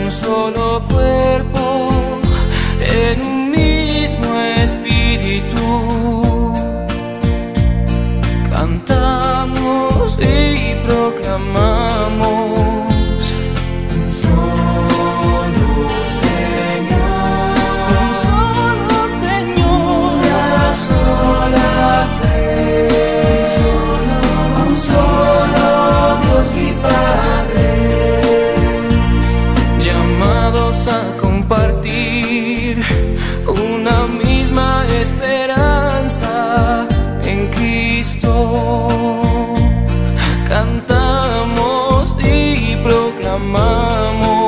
un solo cuerpo, en un mismo espíritu. Cantamos y proclamamos un solo Señor, un solo Señor, una sola fe, un solo Dios y Padre, llamados a compartir una misma esperanza en Cristo. Cantamos y proclamamos